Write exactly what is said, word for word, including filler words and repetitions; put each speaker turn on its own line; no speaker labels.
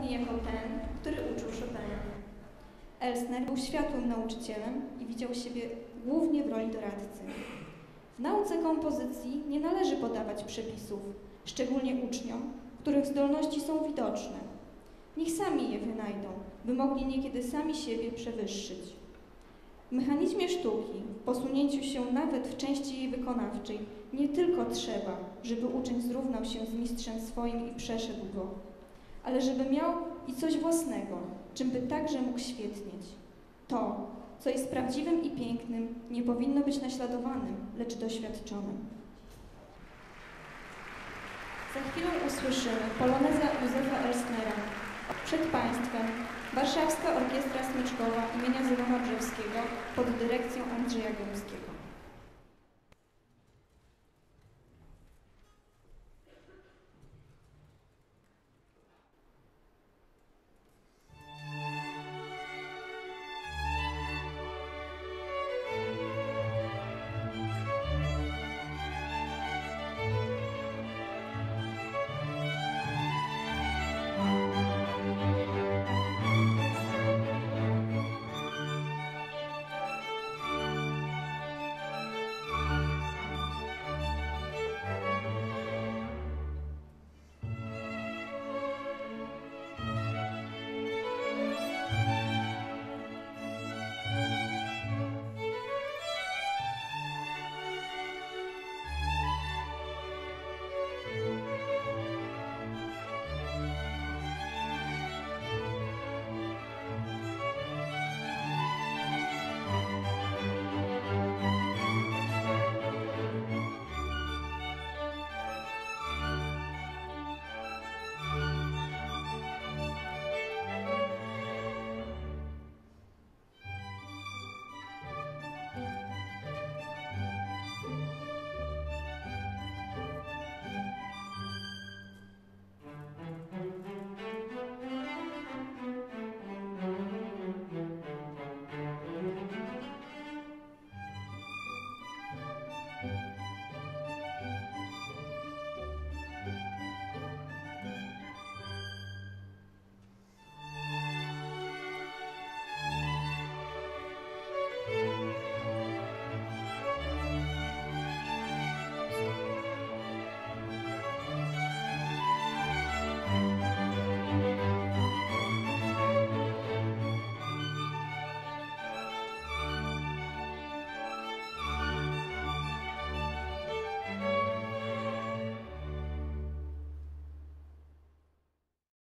zapomni jako ten, który uczył Chopina. Elsner był światłym nauczycielem i widział siebie głównie w roli doradcy. W nauce kompozycji nie należy podawać przepisów, szczególnie uczniom, których zdolności są widoczne. Niech sami je wynajdą, by mogli niekiedy sami siebie przewyższyć. W mechanizmie sztuki, w posunięciu się nawet w części jej wykonawczej, nie tylko trzeba, żeby uczeń zrównał się z mistrzem swoim i przeszedł go, ale żeby miał i coś własnego, czym by także mógł świetnieć. To, co jest prawdziwym i pięknym, nie powinno być naśladowanym, lecz doświadczonym. Za chwilę usłyszymy poloneza Józefa Elsnera. Przed Państwem Warszawska Orkiestra Smyczkowa imienia Zygmunt'a Brzewskiego pod dyrekcją Andrzeja Gębskiego.